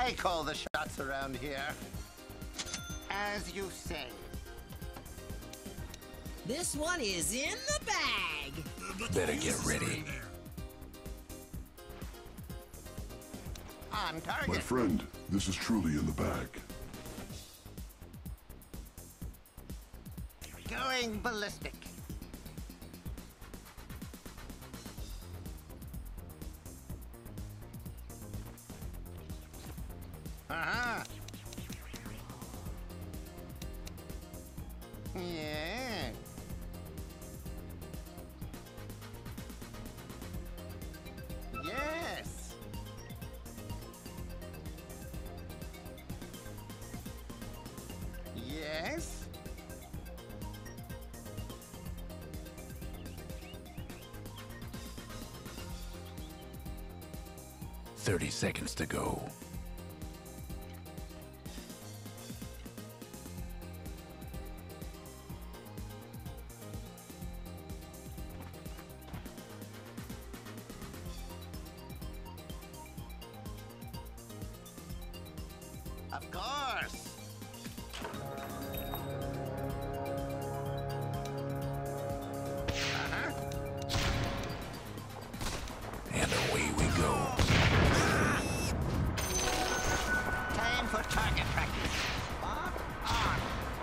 I call the shots around here. As you say. This one is in the bag. Better get ready. On target. My friend, this is truly in the bag. Going ballistic. Uh-huh. Yeah. Yes. Yes. "30 seconds to go." Of course. Uh-huh. And away we go. Time for target practice. Spot on.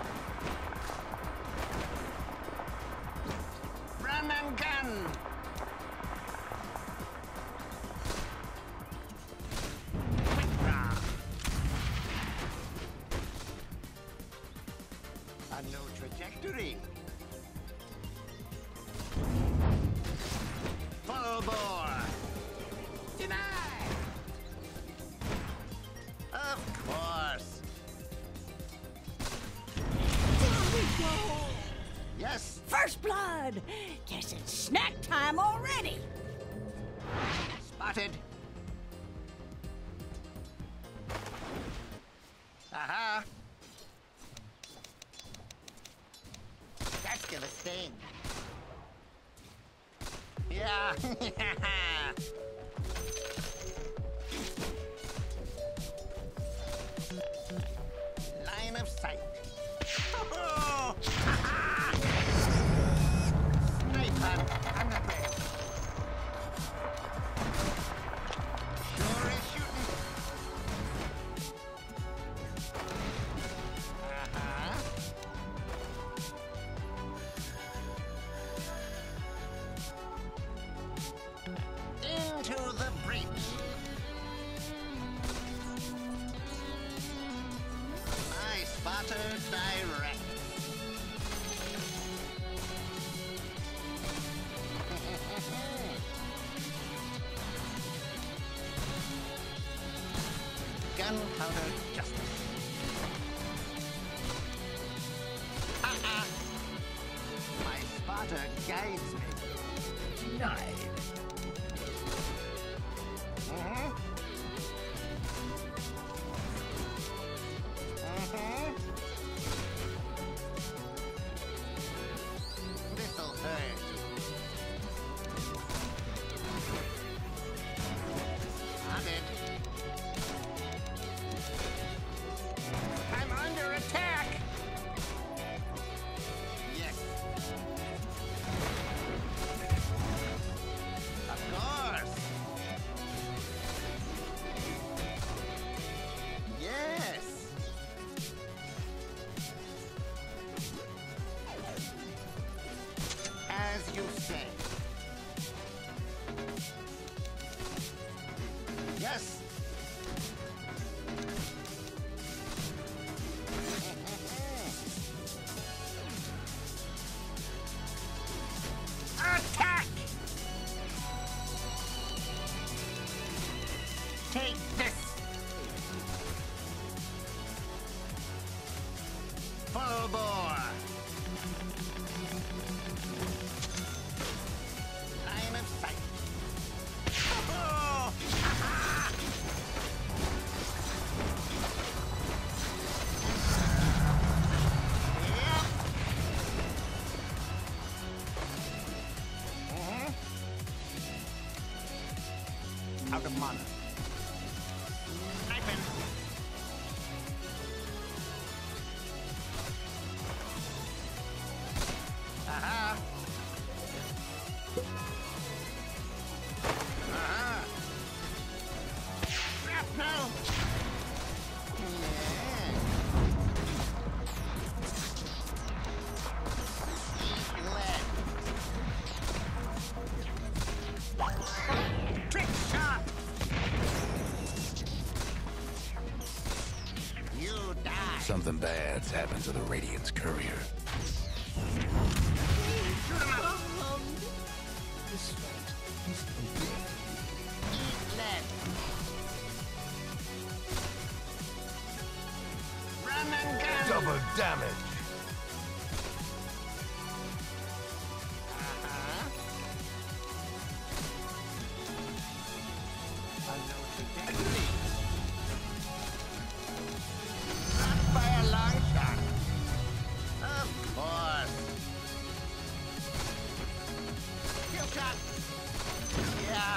Run and gun. Quick draw. A no trajectory. Full bore. Denied. Of course. There we go. Yes. First blood. Guess it's snack time already. Spotted. Aha. That's gonna sting. Yeah. Line of sight. Oh! Sniper. I'm not ready. Sure is shooting. Uh-huh. Into the breach. My spotter direct. Gunpowder justice. My spotter guides me. Denied. Mm-hmm. Mm-hmm. This'll hurt. Spotted. I'm under attack. Yes. Of course. Yes. As you say. Yes. Attack! Take this. Full bore. Line of sight. Oh! Yep. Out of mana. Sniping. Something bad's happened to the Radiant's courier. Shoot him up! Eat lead! Run and gun! Double damage. Unknown trajectory. Not by a long shot. Of course. Kill shot. Yeah.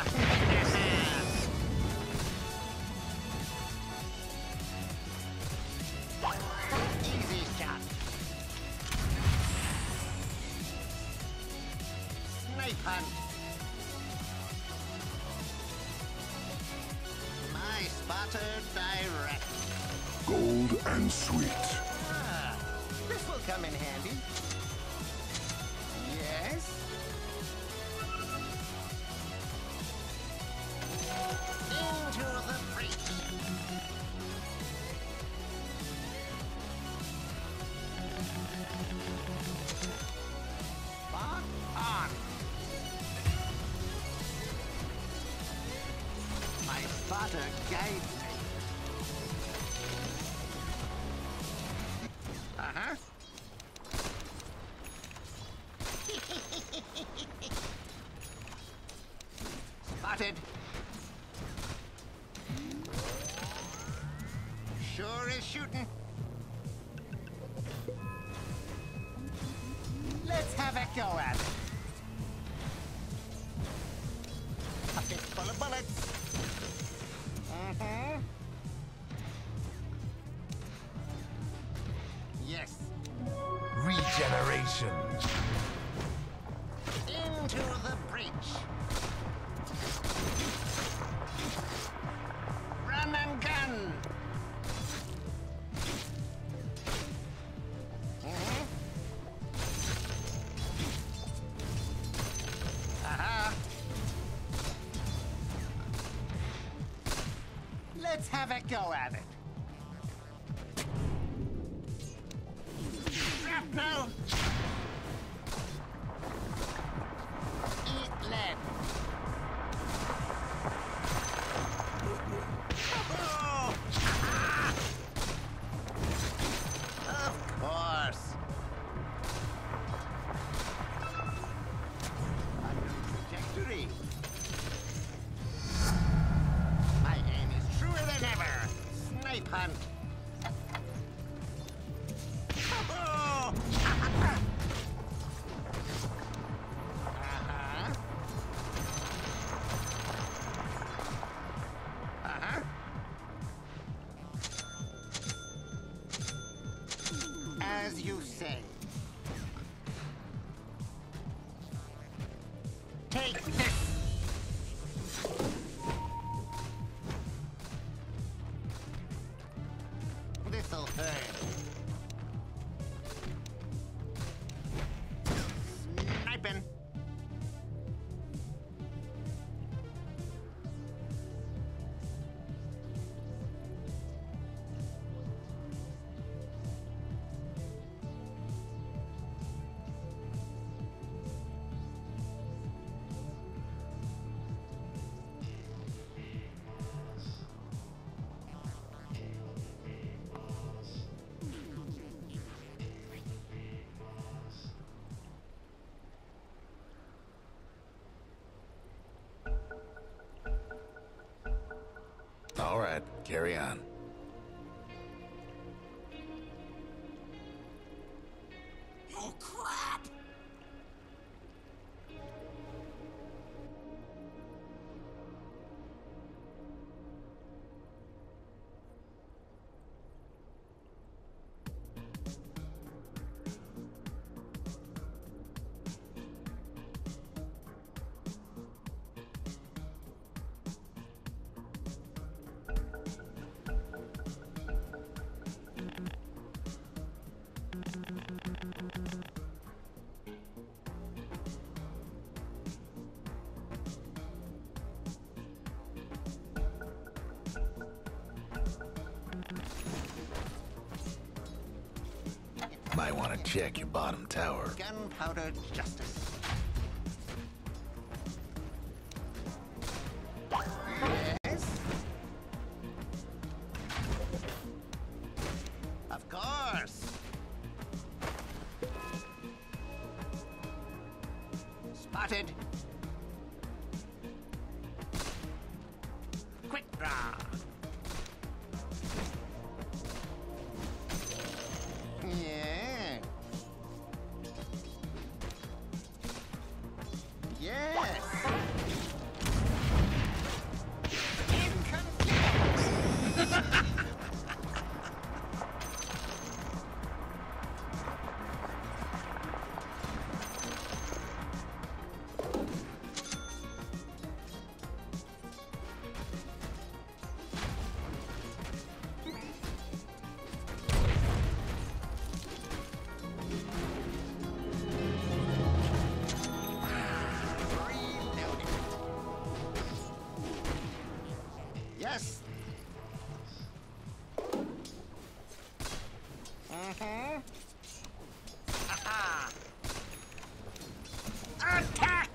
Easy shot. Snipe hunt. My spotter direct. Gold and sweet. Ah, this will come in handy. Yes. Into the breach. Spot on. My spotter guides me. Uh-huh. Spotted. Sure is shooting. Let's have a go at it. A fistful of bullets. Mm-hmm. Yes. Regeneration. Into the breach. Run and gun. Mhm. Aha. Let's have a go at it. Shrapnel. Eat lead. Oh! Ah! Of course. Unknown trajectory. My aim is truer than ever. Snipe hunt. Oh! Uh-huh. Uh-huh. As you say. Take this. This'll hurt. Sniping. All right, carry on. Oh, crap! Might want to check your bottom tower. Gunpowder justice. Yes? Of course. Spotted. Quick draw. Yeah. Yes. Inconvenience. Reloading. Yes. Mm-hmm. Aha. Attack!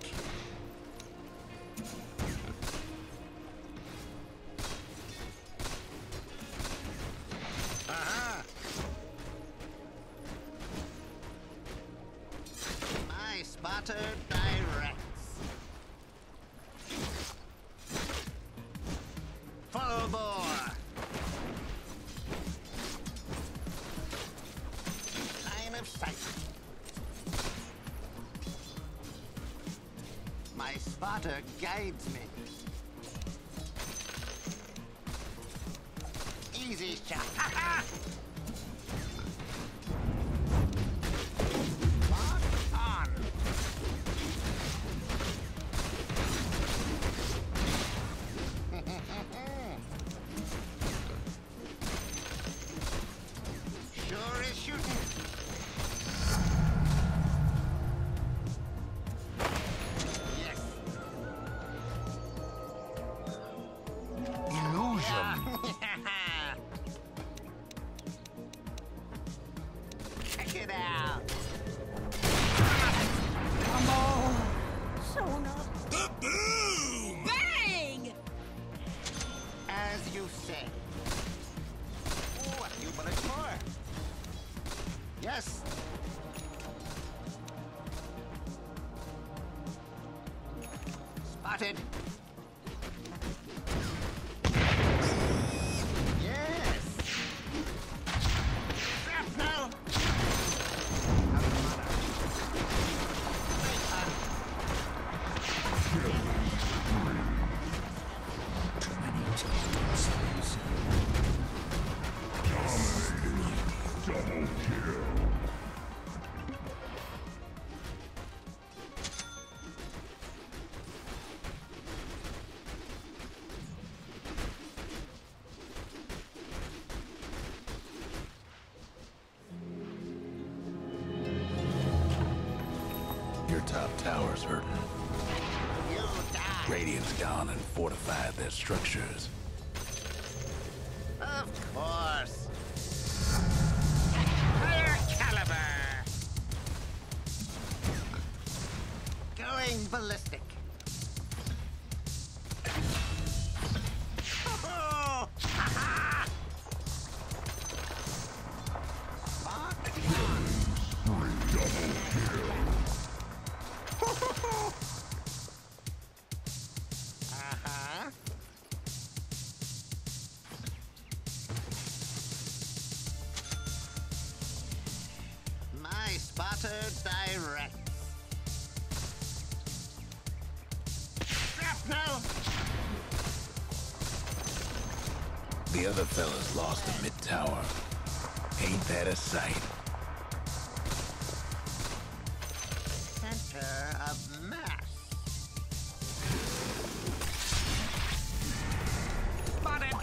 Aha. My spotter directs. Full bore. Line of sight. My spotter guides me. Easy shot. Ha ha! Lock on. Sure is shooting. Yes. Illusion. Check it out. Shown up. Bang! As you say. Oh, a few bullets more. Yes. Spotted. Yes. Shrapnel. Out of mana. Great fun. Double kill. Your top tower's hurting. You die. Radiant's gone and fortified their structures. Of course. Higher caliber. Going ballistic. Oh, ha-ha. Spot on. Double kill. Uh-huh. My spotter directs. Shrapnel! The other fellas lost the mid-tower. Ain't that a sight? Center of mass. Spotted!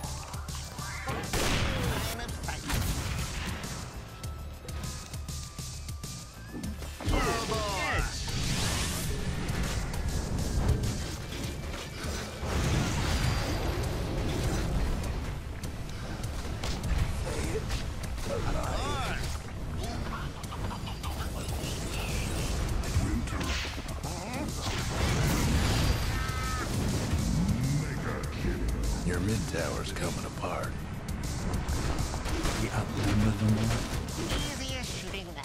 Line of sight. Full bore. Of course. mid-tower's coming apart. We outnumber them all. Easier shooting that.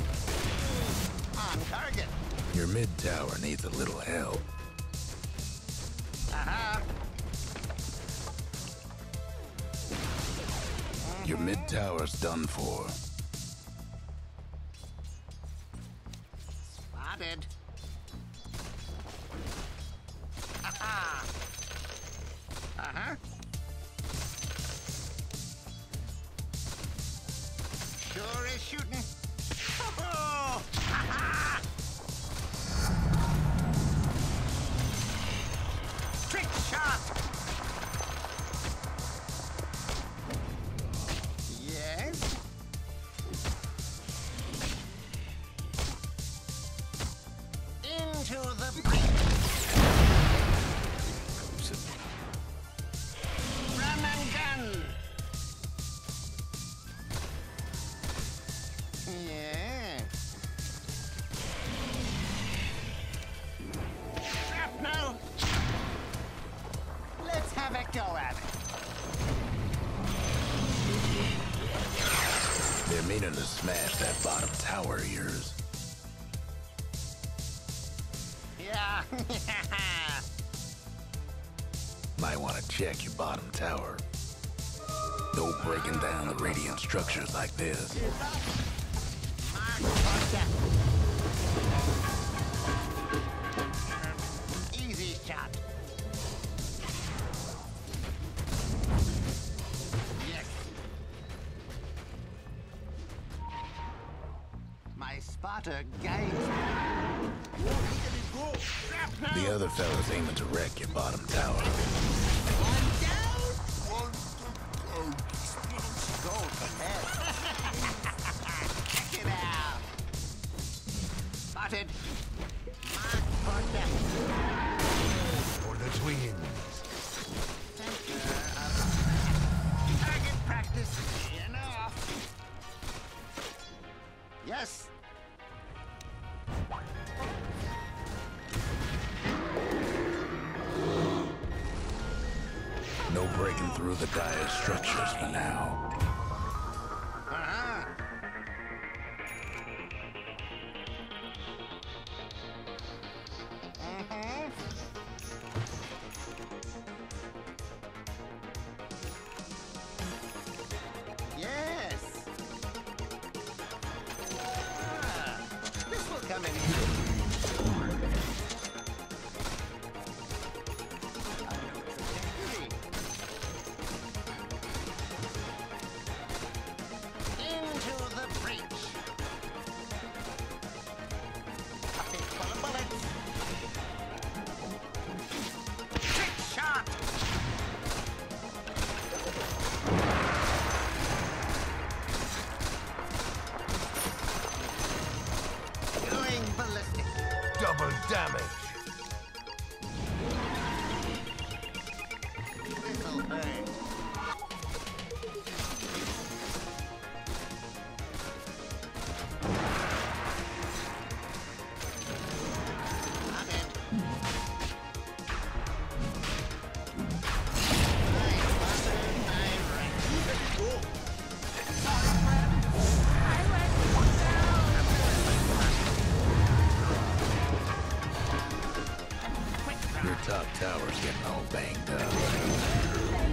On target. Your mid-tower needs a little help. Uh-huh. Your mid-tower's done for. Spotted. Aha. Uh-huh. Sure is shooting. Oh! Ha-ha! Trick shot! Yes? Into the breach. Run and gun. Yeah. Shrapnel. Let's have a go at it. They're meaning to smash that bottom tower of yours. Yeah. Might want to check your bottom tower. No breaking down the radiant structures like this. Easy shot. Yes. My spotter guides me. The other fella's aiming to wreck your bottom tower. One down, one to go. Go ahead. Check it out. Spotted. Mark for death. For the twins. Center of target practice. Enough. Yes. No breaking through the dire structures for now. Uh-huh. Mm-hmm. Yes. Ah, this will come in handy. I know it's a technique. Into the breach. Pocket full of bullets. Trick shot. Going ballistic. Double damage. This'll burn. Not it. Your top tower's getting all banged up.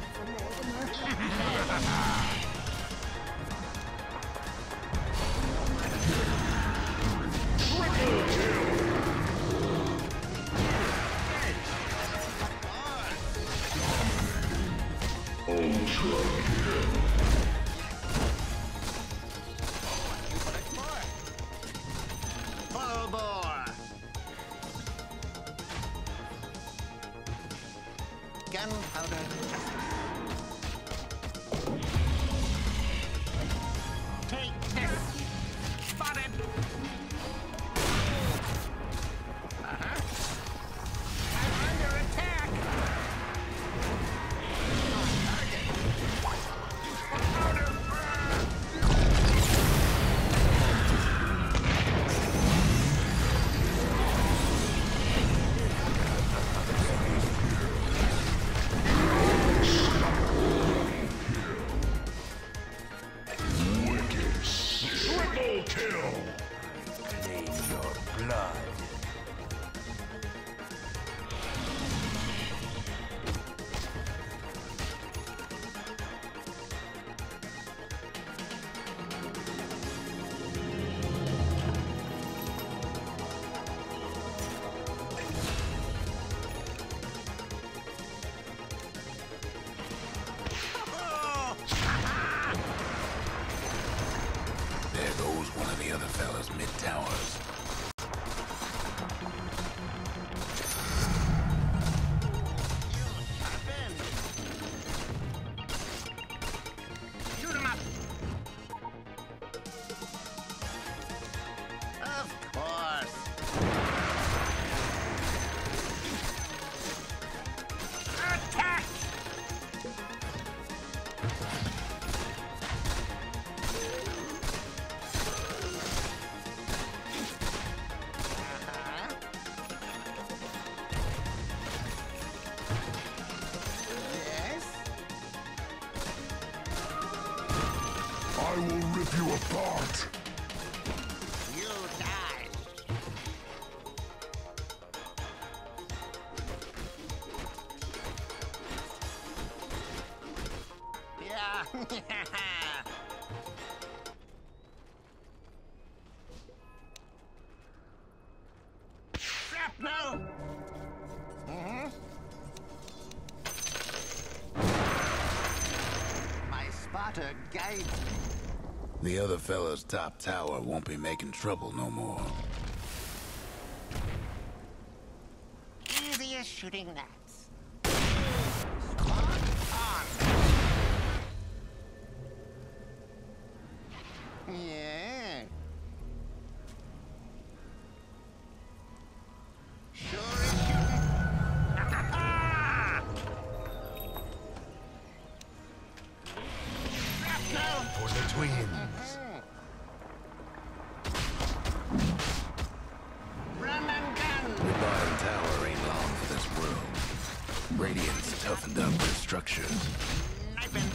Full bore. Gunpowder justice. Take this. Spotted. Uh-huh. I'm under attack. On target. Powder burn. rip you apart. You die. Yeah. Shrapnel. My spotter guides me. The other fella's top tower won't be making trouble no more. Easy as shooting gnats. Spot on. Yeah. Sure is shooting. Shrapnel. For the twins. Run and gun. The bottom tower ain't long for this world. Radiant's toughened up their structures. Sniping.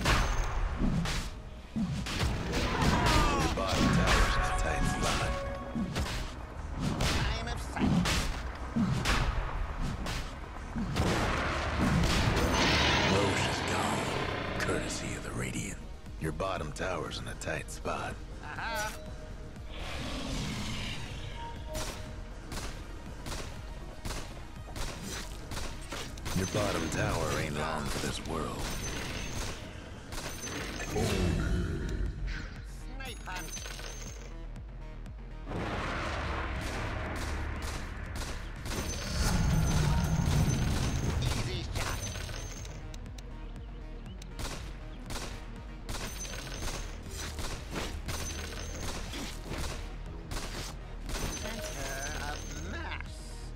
The bottom tower's a tight spot. Line of sight. Roche is gone, courtesy of the Radiant. Your bottom tower's in a tight spot. Uh-huh. Your bottom tower ain't long for this world. Snipe hunt. Easy shot. Center of mass.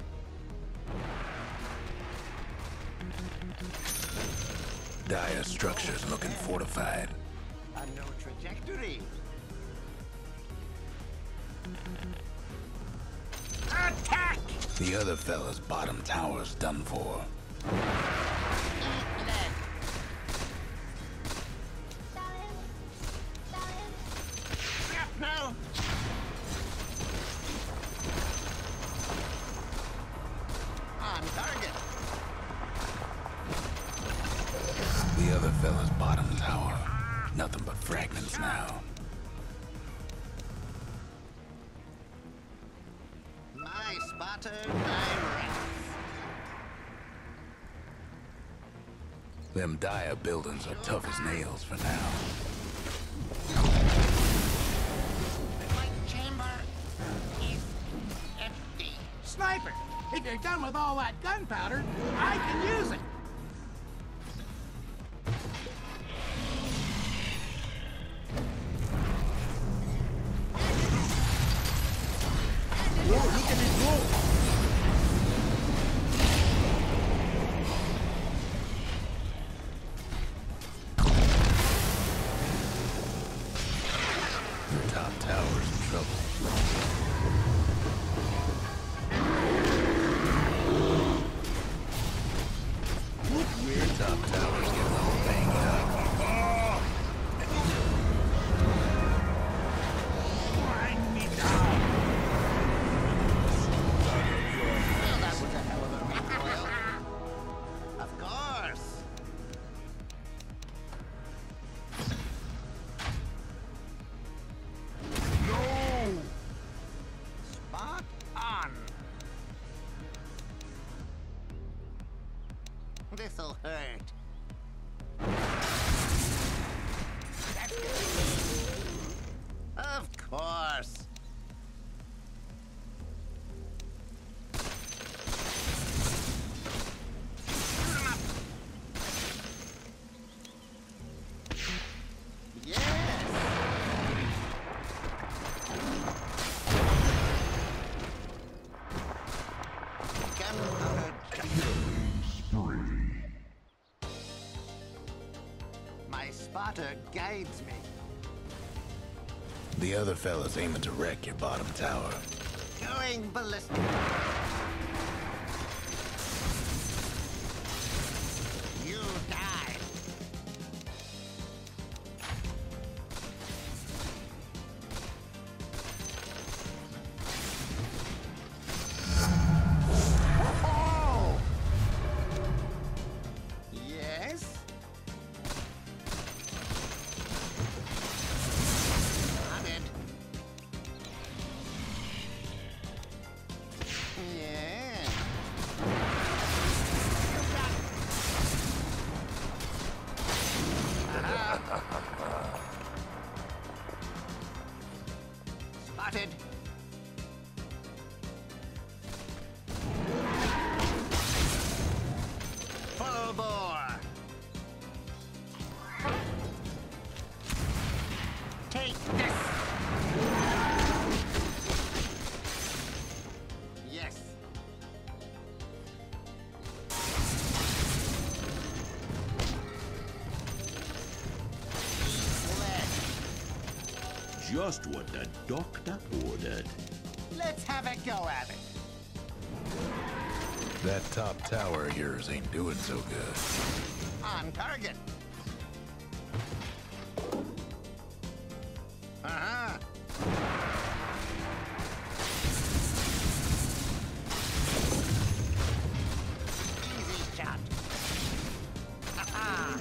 Dire structures looking fortified. A no trajectory. Attack! The other fella's bottom tower's done for. Eat lead. Shrapnel! On target. The other fella's bottom tower. Nothing but fragments now. My spotter directs. Them dire buildings are tough as nails for now. My chamber is empty. Sniper, if you're done with all that gunpowder, I can use it. Your top tower's in trouble. Your top tower's getting all banged up. Grind me down. Well, that was a hell of a recoil. Of course. No! Spot on. This'll hurt. Of course. Shoot 'em up. Yes. Gunpowder My spotter guides me. The other fella's aiming to wreck your bottom tower. Going ballistic. You die. just what the doctor ordered. Let's have a go at it. That top tower of yours ain't doing so good. On target. Uh-huh. Easy shot. Ha-ha.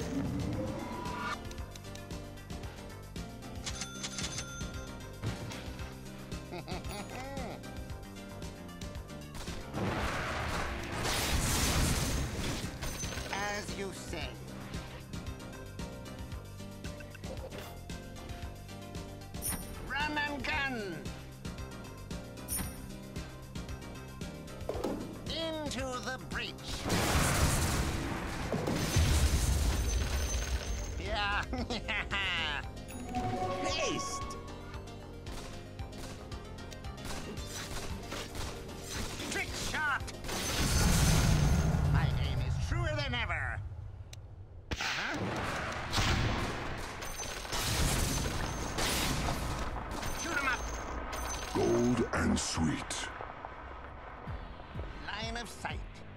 As you say. Run and gun! Into the breach. Yeah. Haste! Trick shot! My aim is truer than ever. Uh-huh. Shoot him up! Gold and sweet. Line of sight.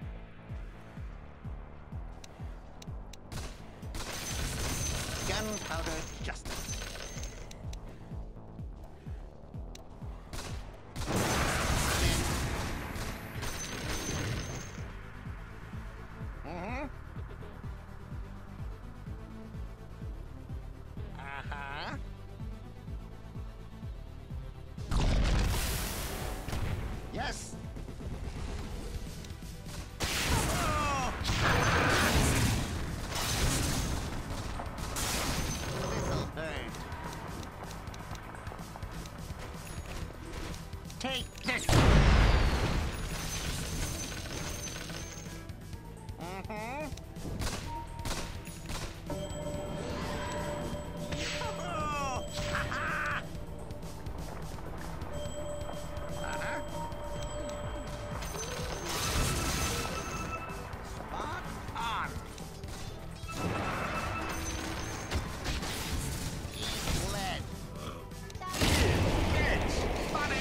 Gunpowder justice. Mm-hmm. Uh-huh. Yes. Oh! This'll burn. Take this. Mm-hmm. Oh! Ha-ha! Uh-huh. Spot on. East lead. Catch! Spotted!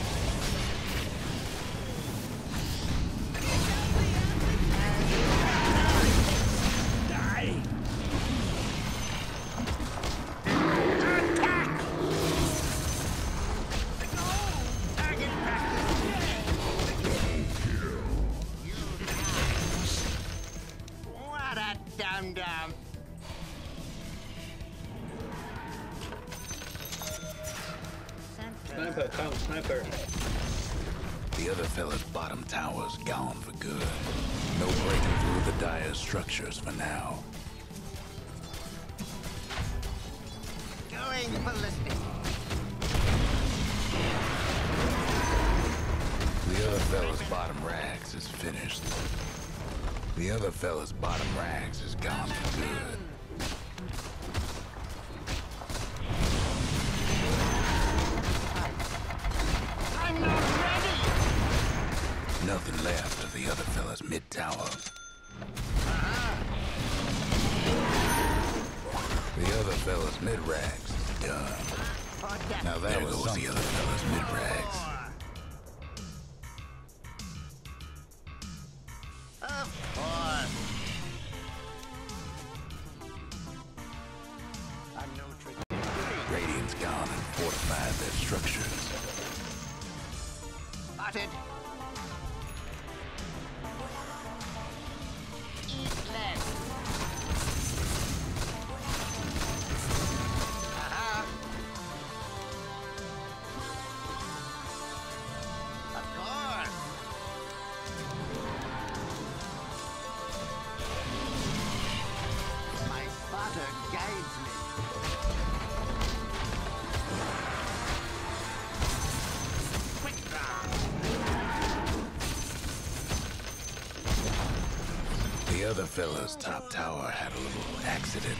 Die! Attack! No! Target practice! You die. What a dum-dum! Sniper, come, sniper. The other fella's bottom tower's gone for good. No breaking through the dire structures for now. Going ballistic. The other fella's bottom rags is finished. The other fella's bottom rags is gone for good. I'm not ready! Nothing left of the other fella's mid-tower. The other fella's mid-rags is done. Now there goes the other fella's mid-rags. Of course. I'm no trick. Radiant's gone and fortified their structures. Spotted. Eat lead. Aha. Of course. My spotter guides me. Quick draw. The other fella's top tower had a little accident.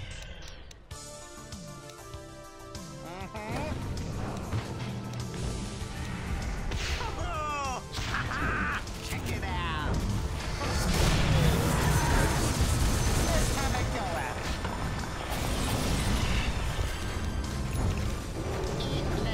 Oh, ha-ha! Check it out. Let's have a go at it. Eat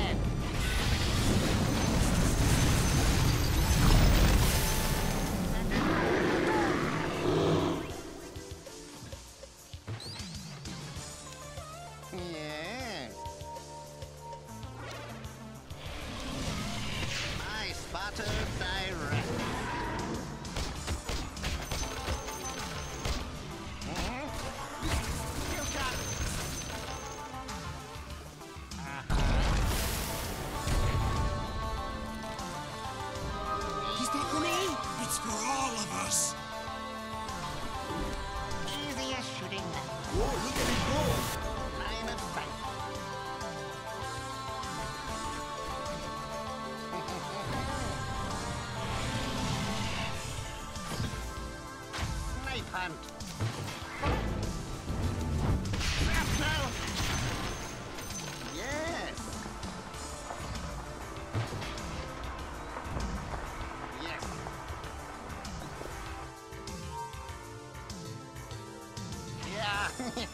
It's for all of us. Easy as shooting that. Whoa, look at it go! Line of sight. Knife hunt. Shrapnel. Yes. Yes. Yeah.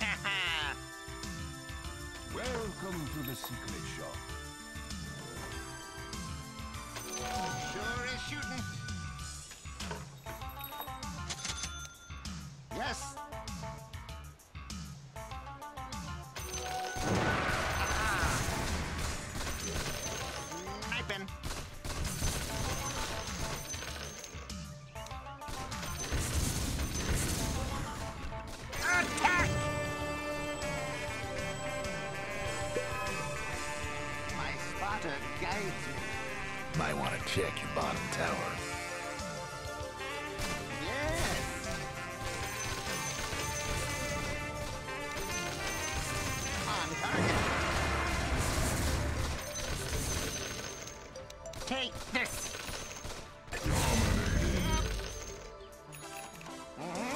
Welcome to the secret shop. Sure is shooting. Yes. Aha. Sniping. Attack! My spotter guides me. Might want to check your bottom tower. Yes. On target. Take this. Mhm.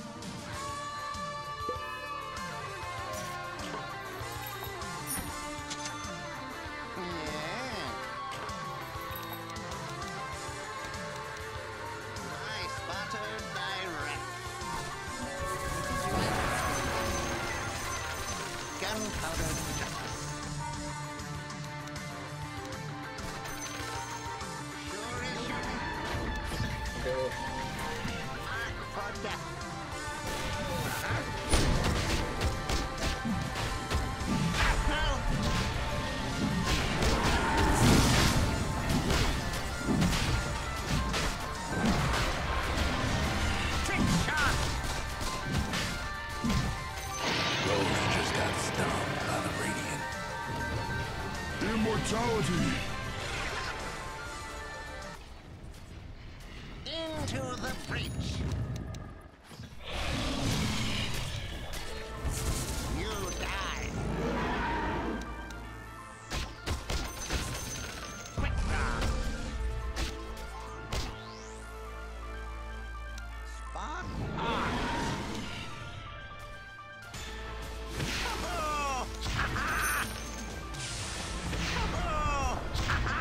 Yeah. My spotter direct. Gunpowder dust. Sure is shooting. Mark for death. Shrapnel. Trick shot. Rose just got stunned by the radiant. Immortality. Into the breach. You die. Quick draw. Spot on. Oh! Ha-ha! Oh! Ha-ha!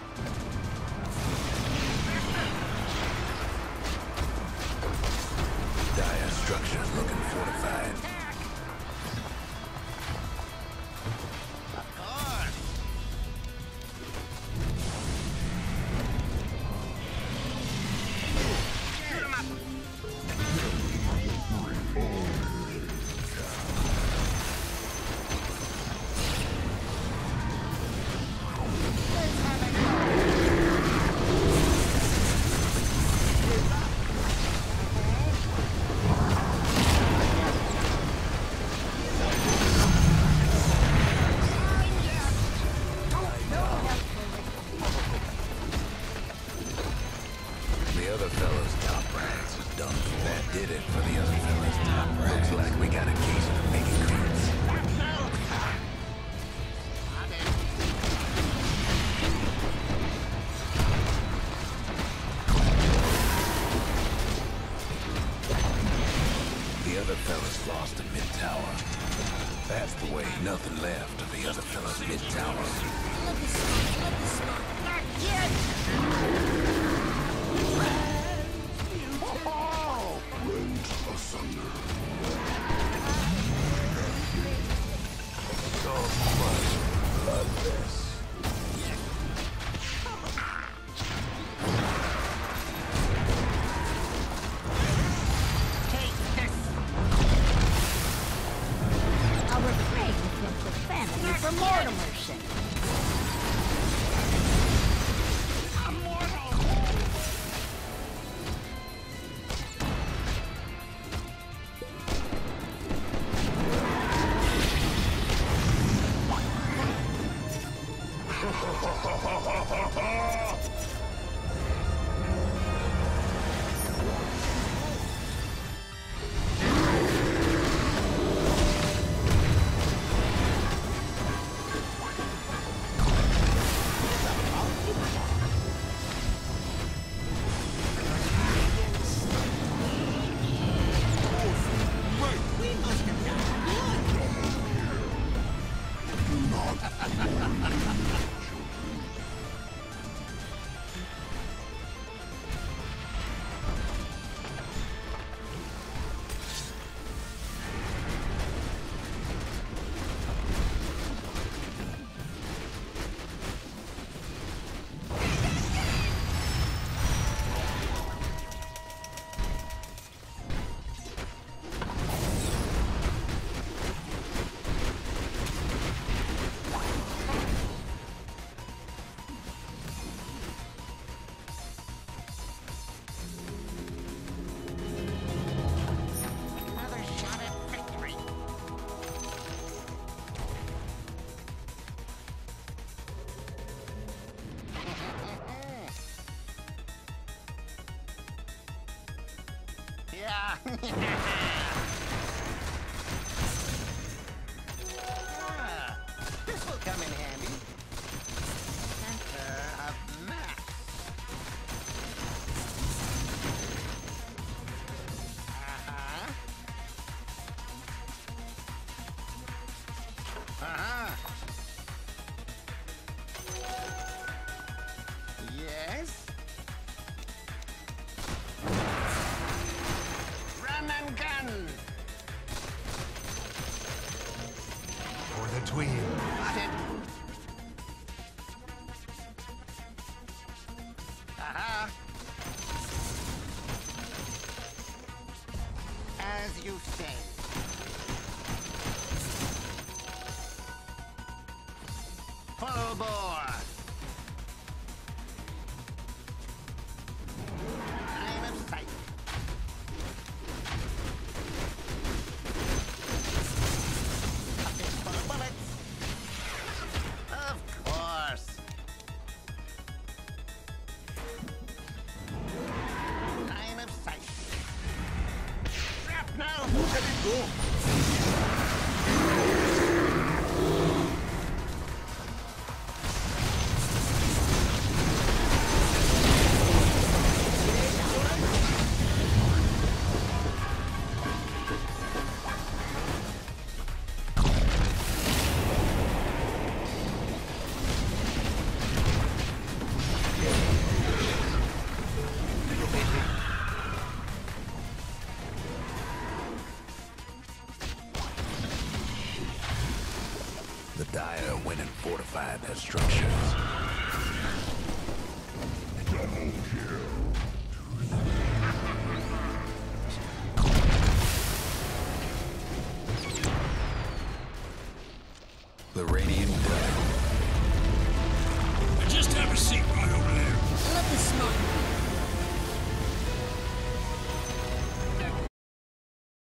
Dire structures looking fortified. Of course. Shoot 'em up. Let's have a go. The other fella's top ranks is done for. That did it for the other fella's top ranks. Looks like we got a case of making creeps. The other fella's lost a mid-tower. That's the way. Nothing left of the other fella's mid-tower. Not yet! Oh! Rent asunder. So much of this. Take this! I was afraid to send the family for Mortimer's sake. Immortal! Yeah. Ah, this will come in handy. Center of mass. Uh-huh. Uh-huh. Yes. Run and gun. For the tween. Got it. Aha. As you say. Full bore. Line of sight. A fistful of bullets. Of course. Line of sight. Shrapnel. Let it go. The Dire went and fortified their structures. The Radiant died. I just have a seat right over there. Let the smoke.